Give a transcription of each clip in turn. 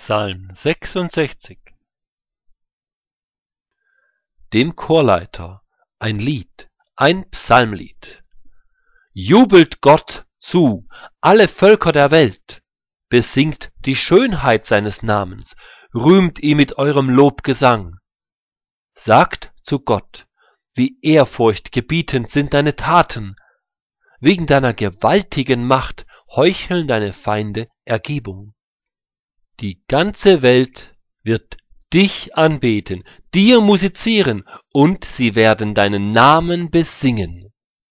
Psalm 66. Dem Chorleiter ein Lied, ein Psalmlied. Jubelt Gott zu, alle Völker der Welt, besingt die Schönheit seines Namens, rühmt ihn mit eurem Lobgesang. Sagt zu Gott, wie ehrfurchtgebietend sind deine Taten, wegen deiner gewaltigen Macht heucheln deine Feinde Ergebung. Die ganze Welt wird dich anbeten, dir musizieren, und sie werden deinen Namen besingen.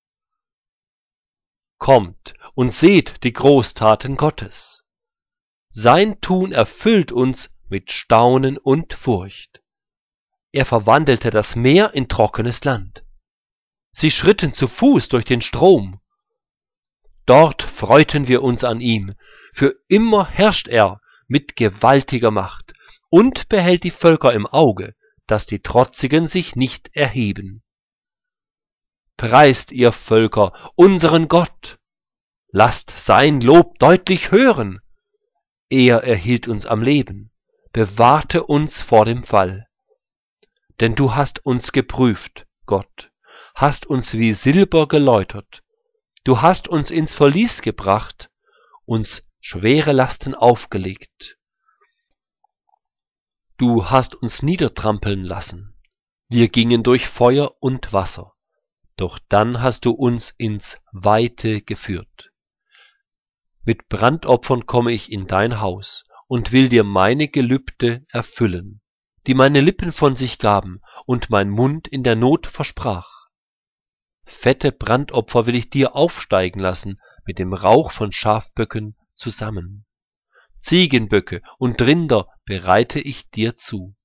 Kommt und seht die Großtaten Gottes. Sein Tun erfüllt uns mit Staunen und Furcht. Er verwandelte das Meer in trockenes Land. Sie schritten zu Fuß durch den Strom. Dort freuten wir uns an ihm. Für immer herrscht er mit gewaltiger Macht und behält die Völker im Auge, dass die Trotzigen sich nicht erheben. Preist, ihr Völker, unseren Gott! Lasst sein Lob deutlich hören! Er erhielt uns am Leben, bewahrte uns vor dem Fall. Denn du hast uns geprüft, Gott, hast uns wie Silber geläutert. Du hast uns ins Verlies gebracht, uns schwere Lasten aufgelegt. Du hast uns niedertrampeln lassen. Wir gingen durch Feuer und Wasser, doch dann hast du uns ins Weite geführt. Mit Brandopfern komme ich in dein Haus und will dir meine Gelübde erfüllen, die meine Lippen von sich gaben und mein Mund in der Not versprach. Fette Brandopfer will ich dir aufsteigen lassen mit dem Rauch von Schafböcken zusammen. Ziegenböcke und Rinder bereite ich dir zu.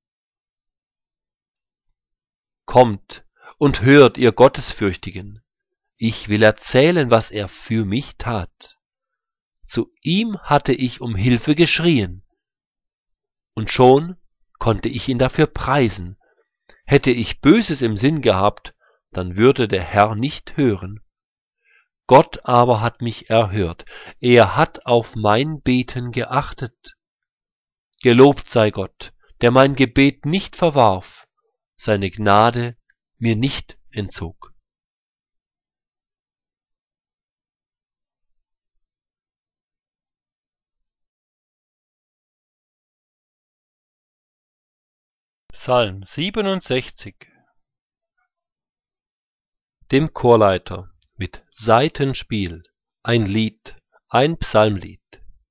Kommt und hört, ihr Gottesfürchtigen, ich will erzählen, was er für mich tat. Zu ihm hatte ich um Hilfe geschrien, und schon konnte ich ihn dafür preisen. Hätte ich Böses im Sinn gehabt, dann würde der Herr nicht hören. Gott aber hat mich erhört, er hat auf mein Beten geachtet. Gelobt sei Gott, der mein Gebet nicht verwarf, seine Gnade mir nicht entzog. Psalm 67. Dem Chorleiter mit Saitenspiel ein Lied, ein Psalmlied.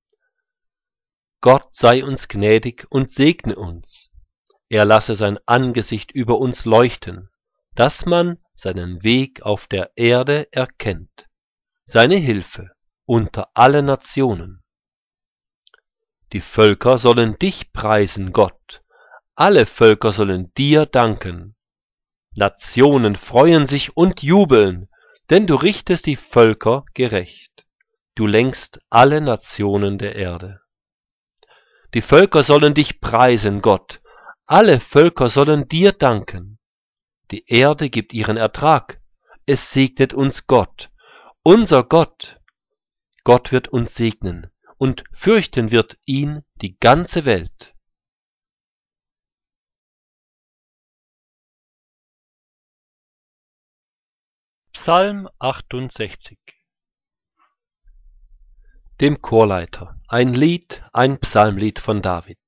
Gott sei uns gnädig und segne uns. Er lasse sein Angesicht über uns leuchten, dass man seinen Weg auf der Erde erkennt, seine Hilfe unter alle Nationen. Die Völker sollen dich preisen, Gott, alle Völker sollen dir danken. Nationen freuen sich und jubeln, denn du richtest die Völker gerecht. Du lenkst alle Nationen der Erde. Die Völker sollen dich preisen, Gott, alle Völker sollen dir danken. Die Erde gibt ihren Ertrag, es segnet uns Gott, unser Gott. Gott wird uns segnen, und fürchten wird ihn die ganze Welt. Psalm 68. Dem Chorleiter ein Lied, ein Psalmlied von David.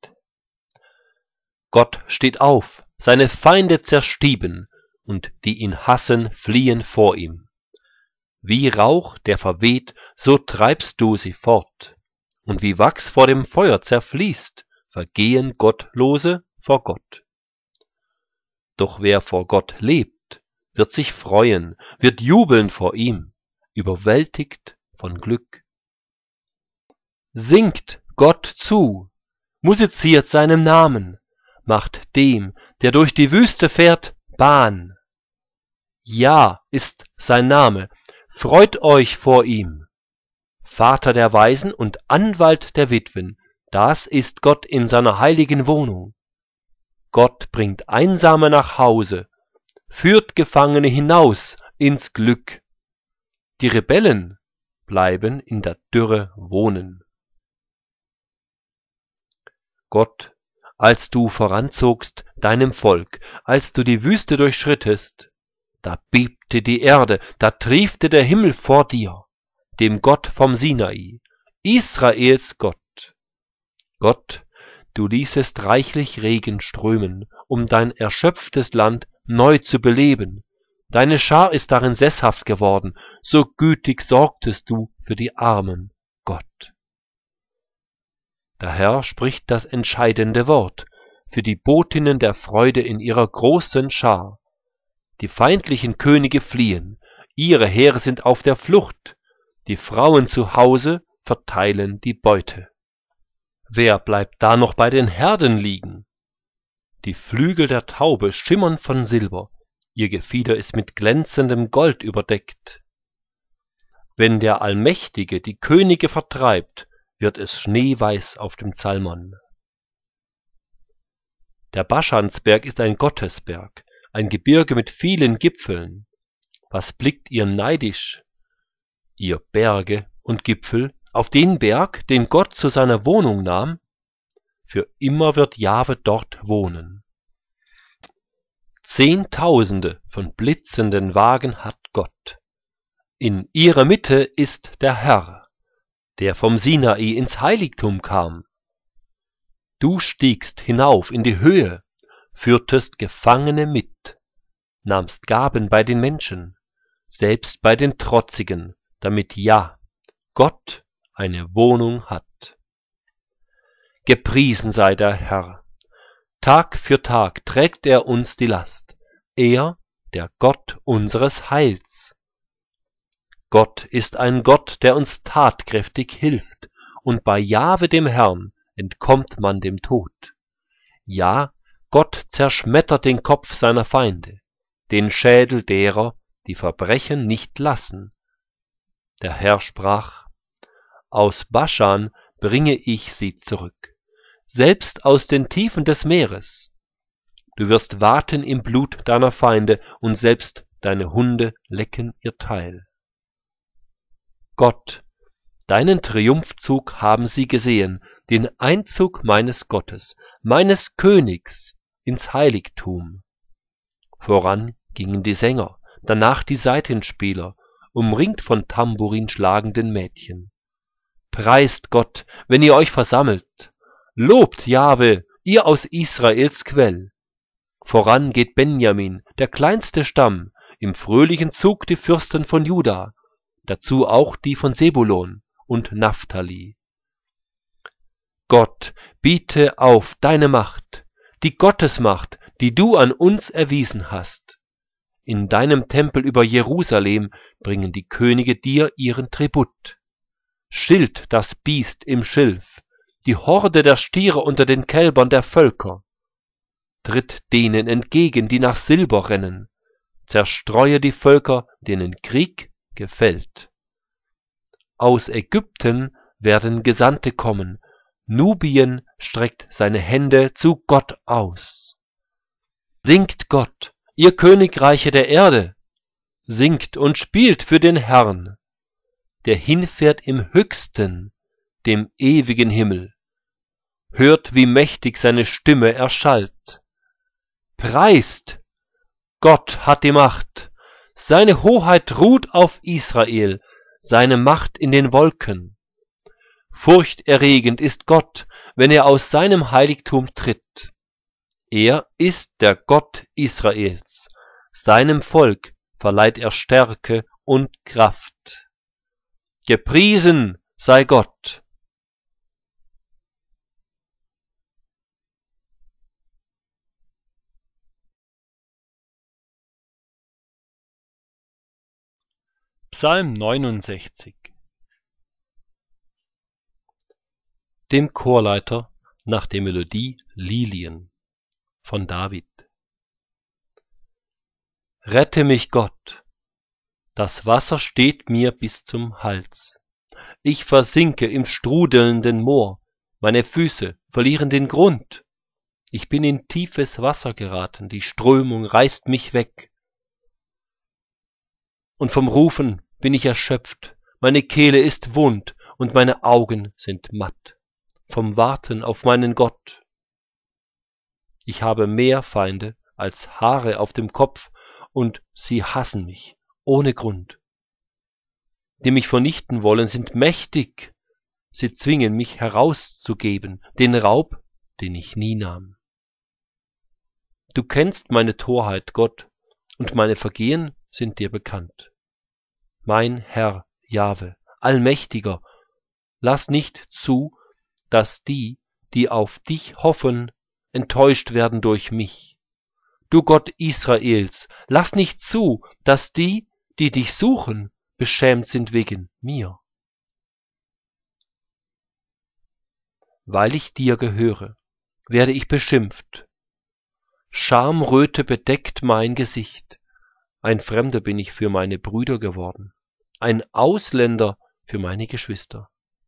Gott steht auf, seine Feinde zerstieben, und die ihn hassen, fliehen vor ihm. Wie Rauch, der verweht, so treibst du sie fort, und wie Wachs vor dem Feuer zerfließt, vergehen Gottlose vor Gott. Doch wer vor Gott lebt, wird sich freuen, wird jubeln vor ihm, überwältigt von Glück. Singt Gott zu, musiziert seinem Namen, macht dem, der durch die Wüste fährt, Bahn. Ja ist sein Name, freut euch vor ihm. Vater der Waisen und Anwalt der Witwen, das ist Gott in seiner heiligen Wohnung. Gott bringt Einsame nach Hause, führt Gefangene hinaus ins Glück. Die Rebellen bleiben in der Dürre wohnen. Gott, als du voranzogst deinem Volk, als du die Wüste durchschrittest, da bebte die Erde, da triefte der Himmel vor dir, dem Gott vom Sinai, Israels Gott. Gott, du ließest reichlich Regen strömen, um dein erschöpftes Land neu zu beleben. Deine Schar ist darin sesshaft geworden, so gütig sorgtest du für die Armen, Gott. Der Herr spricht das entscheidende Wort für die Botinnen der Freude in ihrer großen Schar. Die feindlichen Könige fliehen, ihre Heere sind auf der Flucht, die Frauen zu Hause verteilen die Beute. Wer bleibt da noch bei den Herden liegen? Die Flügel der Taube schimmern von Silber, ihr Gefieder ist mit glänzendem Gold überdeckt. Wenn der Allmächtige die Könige vertreibt, wird es schneeweiß auf dem Zalmon. Der Baschansberg ist ein Gottesberg, ein Gebirge mit vielen Gipfeln. Was blickt ihr neidisch, ihr Berge und Gipfel, auf den Berg, den Gott zu seiner Wohnung nahm? Für immer wird Jahwe dort wohnen. Zehntausende von blitzenden Wagen hat Gott. In ihrer Mitte ist der Herr, der vom Sinai ins Heiligtum kam. Du stiegst hinauf in die Höhe, führtest Gefangene mit, nahmst Gaben bei den Menschen, selbst bei den Trotzigen, damit ja, Gott eine Wohnung hat. Gepriesen sei der Herr. Tag für Tag trägt er uns die Last, er, der Gott unseres Heils. Gott ist ein Gott, der uns tatkräftig hilft, und bei Jahwe dem Herrn entkommt man dem Tod. Ja, Gott zerschmettert den Kopf seiner Feinde, den Schädel derer, die Verbrechen nicht lassen. Der Herr sprach: Aus Baschan bringe ich sie zurück, selbst aus den Tiefen des Meeres. Du wirst waten im Blut deiner Feinde, und selbst deine Hunde lecken ihr Teil. Gott, deinen Triumphzug haben sie gesehen, den Einzug meines Gottes, meines Königs, ins Heiligtum. Voran gingen die Sänger, danach die Saitenspieler, umringt von tambourinschlagenden Mädchen. Preist Gott, wenn ihr euch versammelt, lobt Jahwe, ihr aus Israels Quell. Voran geht Benjamin, der kleinste Stamm, im fröhlichen Zug die Fürsten von Juda, dazu auch die von Sebulon und Naphtali. Gott, biete auf deine Macht, die Gottesmacht, die du an uns erwiesen hast. In deinem Tempel über Jerusalem bringen die Könige dir ihren Tribut. Schilt das Biest im Schilf, die Horde der Stiere unter den Kälbern der Völker. Tritt denen entgegen, die nach Silber rennen, zerstreue die Völker, denen Krieg gefällt. Aus Ägypten werden Gesandte kommen, Nubien streckt seine Hände zu Gott aus. Singt Gott, ihr Königreiche der Erde, singt und spielt für den Herrn, der hinfährt im höchsten, dem ewigen Himmel. Hört, wie mächtig seine Stimme erschallt. Preist! Gott hat die Macht, seine Hoheit ruht auf Israel, seine Macht in den Wolken. Furchterregend ist Gott, wenn er aus seinem Heiligtum tritt. Er ist der Gott Israels, seinem Volk verleiht er Stärke und Kraft. Gepriesen sei Gott! Psalm 69. Dem Chorleiter nach der Melodie Lilien von David. Rette mich, Gott! Das Wasser steht mir bis zum Hals. Ich versinke im strudelnden Moor, meine Füße verlieren den Grund. Ich bin in tiefes Wasser geraten, die Strömung reißt mich weg. Und vom Rufen bin ich erschöpft, meine Kehle ist wund und meine Augen sind matt, vom Warten auf meinen Gott. Ich habe mehr Feinde als Haare auf dem Kopf, und sie hassen mich ohne Grund. Die mich vernichten wollen, sind mächtig. Sie zwingen mich herauszugeben, den Raub, den ich nie nahm. Du kennst meine Torheit, Gott, und meine Vergehen sind dir bekannt. Mein Herr, Jahwe, Allmächtiger, lass nicht zu, dass die, die auf dich hoffen, enttäuscht werden durch mich. Du Gott Israels, lass nicht zu, dass die, die dich suchen, beschämt sind wegen mir. Weil ich dir gehöre, werde ich beschimpft. Schamröte bedeckt mein Gesicht. Ein Fremder bin ich für meine Brüder geworden, ein Ausländer für meine Geschwister.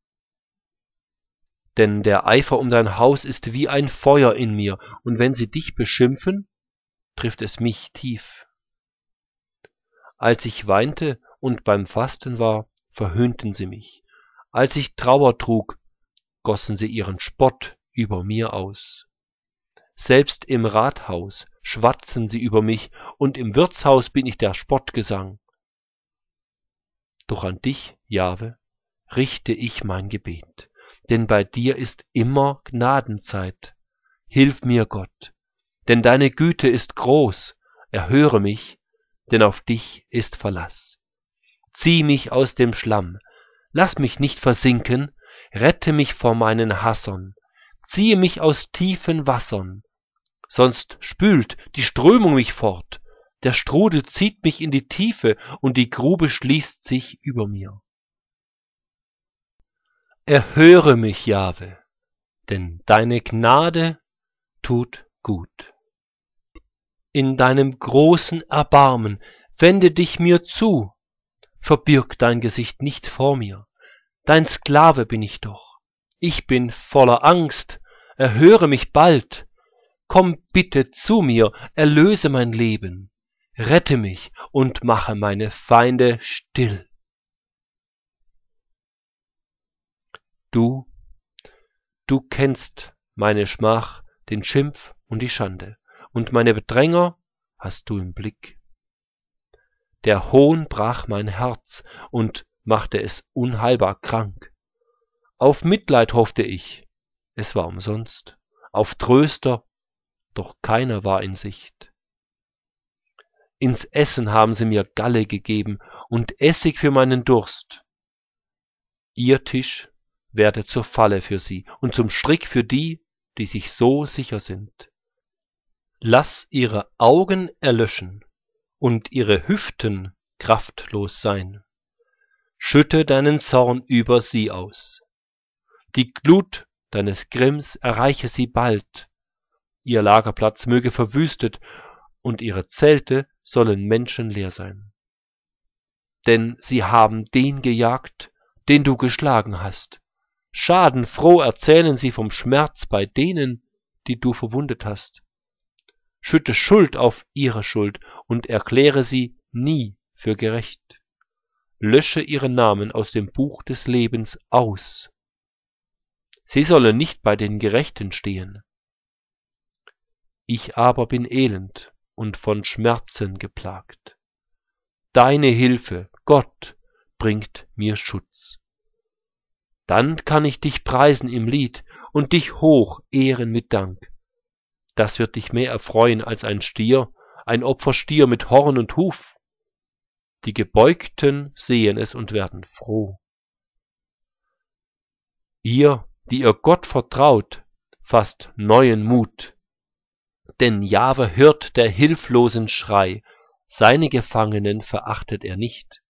Denn der Eifer um dein Haus ist wie ein Feuer in mir, und wenn sie dich beschimpfen, trifft es mich tief. Als ich weinte und beim Fasten war, verhöhnten sie mich. Als ich Trauer trug, gossen sie ihren Spott über mir aus. Selbst im Rathaus schwatzen sie über mich, und im Wirtshaus bin ich der Spottgesang. Doch an dich, Jahwe, richte ich mein Gebet, denn bei dir ist immer Gnadenzeit. Hilf mir, Gott, denn deine Güte ist groß, erhöre mich, denn auf dich ist Verlass. Zieh mich aus dem Schlamm, lass mich nicht versinken, rette mich vor meinen Hassern, ziehe mich aus tiefen Wassern, sonst spült die Strömung mich fort, der Strudel zieht mich in die Tiefe, und die Grube schließt sich über mir. Erhöre mich, Jahwe, denn deine Gnade tut gut. In deinem großen Erbarmen wende dich mir zu, verbirg dein Gesicht nicht vor mir. Dein Sklave bin ich doch, ich bin voller Angst, erhöre mich bald. Komm bitte zu mir, erlöse mein Leben, rette mich und mache meine Feinde still. Du kennst meine Schmach, den Schimpf und die Schande, und meine Bedränger hast du im Blick. Der Hohn brach mein Herz und machte es unheilbar krank. Auf Mitleid hoffte ich, es war umsonst, auf Tröster, doch keiner war in Sicht. Ins Essen haben sie mir Galle gegeben und Essig für meinen Durst. Ihr Tisch werde zur Falle für sie und zum Strick für die, die sich so sicher sind. Lass ihre Augen erlöschen und ihre Hüften kraftlos sein. Schütte deinen Zorn über sie aus. Die Glut deines Grimms erreiche sie bald. Ihr Lagerplatz möge verwüstet und ihre Zelte sollen menschenleer sein. Denn sie haben den gejagt, den du geschlagen hast. Schadenfroh erzählen sie vom Schmerz bei denen, die du verwundet hast. Schütte Schuld auf ihre Schuld und erkläre sie nie für gerecht. Lösche ihren Namen aus dem Buch des Lebens aus. Sie sollen nicht bei den Gerechten stehen. Ich aber bin elend und von Schmerzen geplagt. Deine Hilfe, Gott, bringt mir Schutz. Dann kann ich dich preisen im Lied und dich hoch ehren mit Dank. Das wird dich mehr erfreuen als ein Stier, ein Opferstier mit Horn und Huf. Die Gebeugten sehen es und werden froh. Ihr, die ihr Gott vertraut, fasst neuen Mut. Denn Jahwe hört der Hilflosen Schrei, seine Gefangenen verachtet er nicht.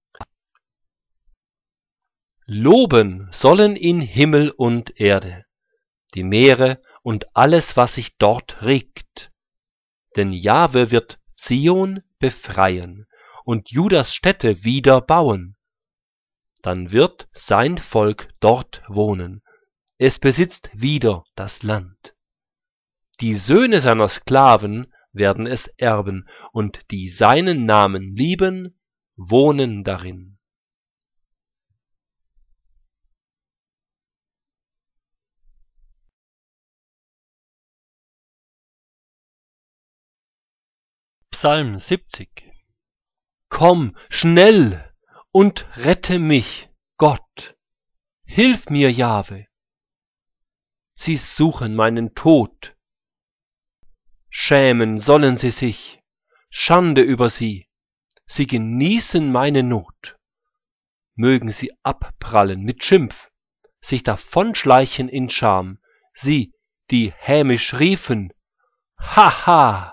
Loben sollen ihn Himmel und Erde, die Meere und alles, was sich dort regt. Denn Jahwe wird Zion befreien und Judas Städte wieder bauen. Dann wird sein Volk dort wohnen, es besitzt wieder das Land. Die Söhne seiner Sklaven werden es erben, und die seinen Namen lieben, wohnen darin. Psalm 70. Komm schnell und rette mich, Gott. Hilf mir, Jahwe. Sie suchen meinen Tod. Schämen sollen sie sich, Schande über sie. Sie genießen meine Not. Mögen sie abprallen mit Schimpf, sich davonschleichen in Scham, sie, die hämisch riefen, Haha!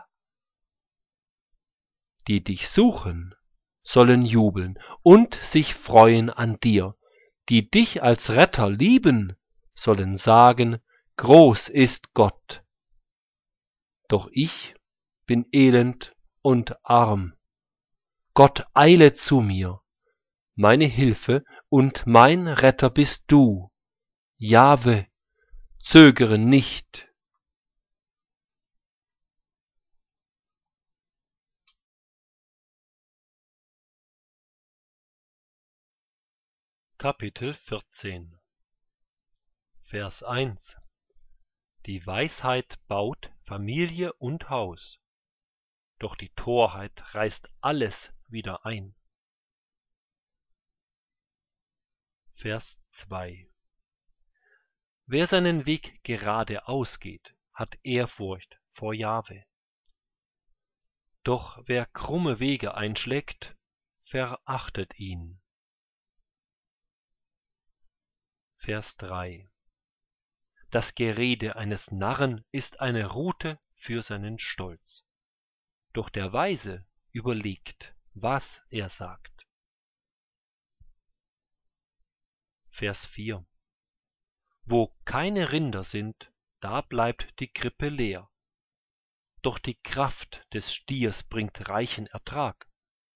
Die dich suchen, sollen jubeln und sich freuen an dir, die dich als Retter lieben, sollen sagen, groß ist Gott. Doch ich bin elend und arm. Gott eile zu mir, meine Hilfe und mein Retter bist du. Jahwe, zögere nicht. Kapitel 14. Vers 1. Die Weisheit baut Familie und Haus, doch die Torheit reißt alles wieder ein. Vers 2. Wer seinen Weg geradeaus geht, hat Ehrfurcht vor Jahwe. Doch wer krumme Wege einschlägt, verachtet ihn. Vers 3. Das Gerede eines Narren ist eine Rute für seinen Stolz, doch der Weise überlegt, was er sagt. Vers 4. Wo keine Rinder sind, da bleibt die Krippe leer, doch die Kraft des Stiers bringt reichen Ertrag.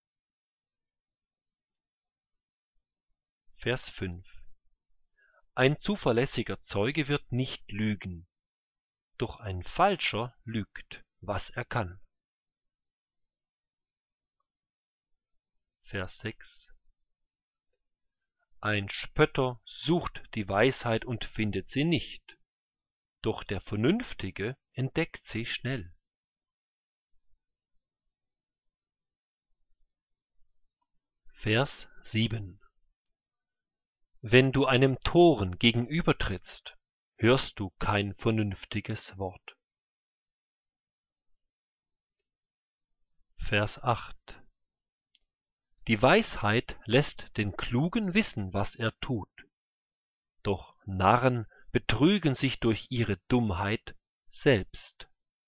Vers 5. Ein zuverlässiger Zeuge wird nicht lügen, doch ein Falscher lügt, was er kann. Vers 6. Ein Spötter sucht die Weisheit und findet sie nicht, doch der Vernünftige entdeckt sie schnell. Vers 7. Wenn du einem Toren gegenübertrittst, hörst du kein vernünftiges Wort. Vers 8. Die Weisheit lässt den Klugen wissen, was er tut, doch Narren betrügen sich durch ihre Dummheit selbst.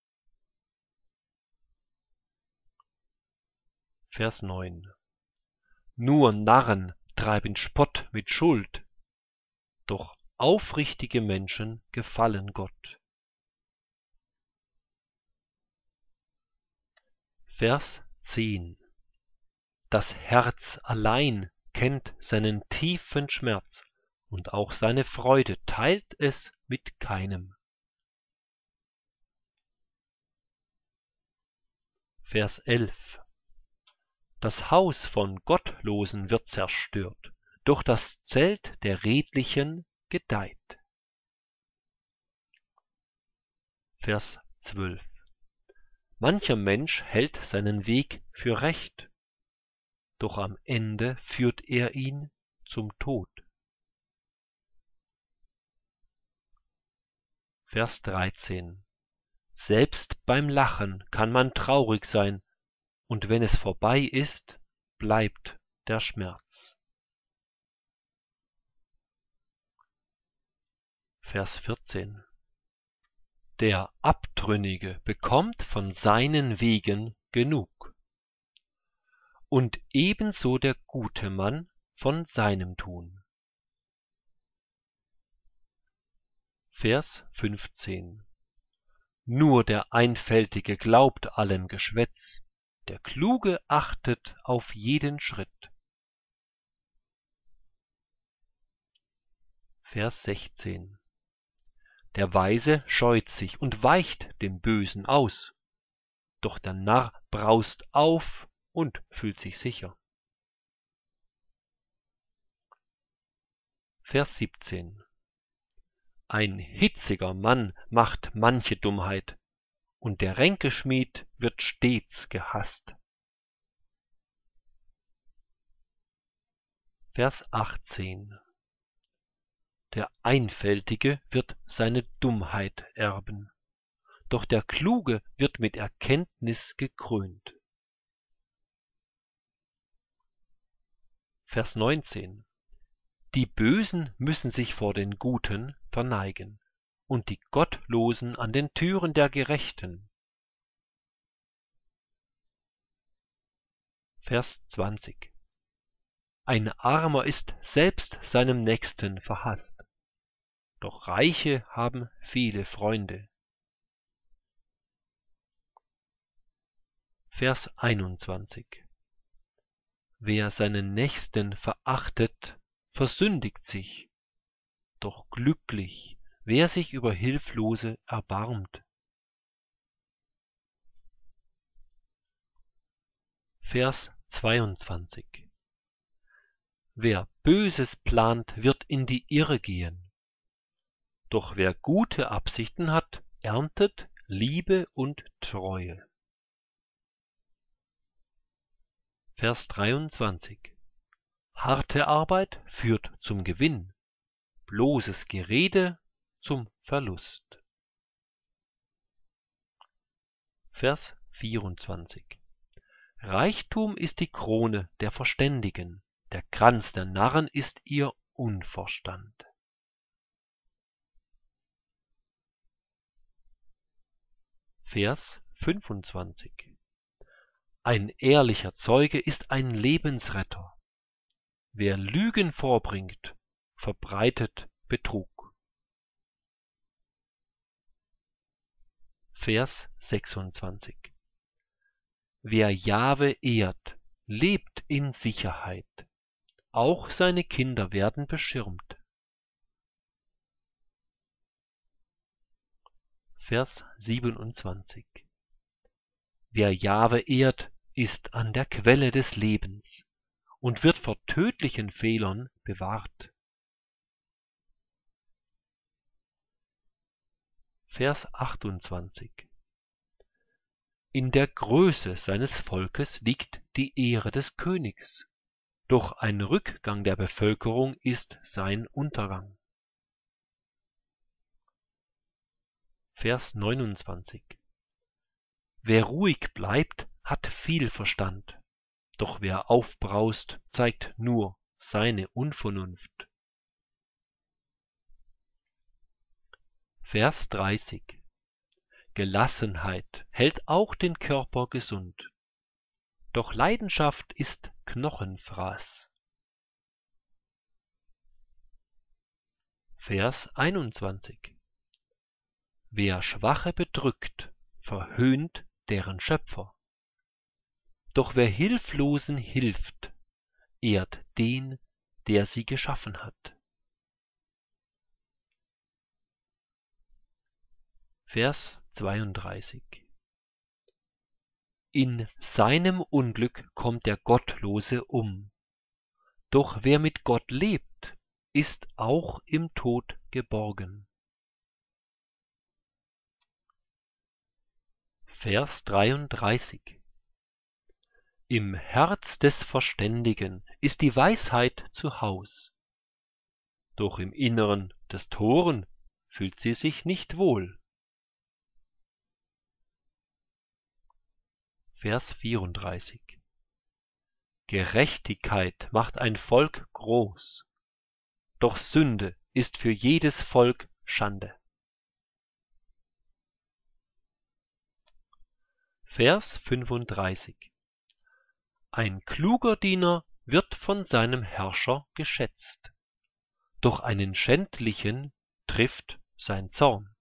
Vers 9. Nur Narren treiben Spott mit Schuld, doch aufrichtige Menschen gefallen Gott. Vers 10. Das Herz allein kennt seinen tiefen Schmerz, und auch seine Freude teilt es mit keinem. Vers 11. Das Haus von Gottlosen wird zerstört, doch das Zelt der Redlichen gedeiht. Vers 12. Mancher Mensch hält seinen Weg für recht, doch am Ende führt er ihn zum Tod. Vers 13. Selbst beim Lachen kann man traurig sein, und wenn es vorbei ist, bleibt der Schmerz. Vers 14. Der Abtrünnige bekommt von seinen Wegen genug, und ebenso der gute Mann von seinem Tun. Vers 15. Nur der Einfältige glaubt allem Geschwätz, der Kluge achtet auf jeden Schritt. Vers 16. Der Weise scheut sich und weicht dem Bösen aus, doch der Narr braust auf und fühlt sich sicher. Vers 17. Ein hitziger Mann macht manche Dummheit, und der Ränkeschmied wird stets gehasst. Vers 18. Der Einfältige wird seine Dummheit erben, doch der Kluge wird mit Erkenntnis gekrönt. Vers 19. Die Bösen müssen sich vor den Guten verneigen und die Gottlosen an den Türen der Gerechten. Vers 20. Ein Armer ist selbst seinem Nächsten verhasst, doch Reiche haben viele Freunde. Vers 21. Wer seinen Nächsten verachtet, versündigt sich, doch glücklich, wer sich über Hilflose erbarmt. Vers 22. Wer Böses plant, wird in die Irre gehen, doch wer gute Absichten hat, erntet Liebe und Treue. Vers 23. Harte Arbeit führt zum Gewinn, bloßes Gerede zum Verlust. Vers 24. Reichtum ist die Krone der Verständigen, der Kranz der Narren ist ihr Unverstand. Vers 25. Ein ehrlicher Zeuge ist ein Lebensretter. Wer Lügen vorbringt, verbreitet Betrug. Vers 26. Wer Jahwe ehrt, lebt in Sicherheit. Auch seine Kinder werden beschirmt. Vers 27. Wer Jahwe ehrt, ist an der Quelle des Lebens und wird vor tödlichen Fehlern bewahrt. Vers 28. In der Größe seines Volkes liegt die Ehre des Königs, doch ein Rückgang der Bevölkerung ist sein Untergang. Vers 29. Wer ruhig bleibt, hat viel Verstand, doch wer aufbraust, zeigt nur seine Unvernunft. Vers 30. Gelassenheit hält auch den Körper gesund, doch Leidenschaft ist Knochenfraß. Vers 21. Wer Schwache bedrückt, verhöhnt deren Schöpfer, doch wer Hilflosen hilft, ehrt den, der sie geschaffen hat. Vers 32. In seinem Unglück kommt der Gottlose um, doch wer mit Gott lebt, ist auch im Tod geborgen. Vers 33. Im Herz des Verständigen ist die Weisheit zu Haus, doch im Inneren des Toren fühlt sie sich nicht wohl. Vers 34. Gerechtigkeit macht ein Volk groß, doch Sünde ist für jedes Volk Schande. Vers 35. Ein kluger Diener wird von seinem Herrscher geschätzt, doch einen Schändlichen trifft sein Zorn.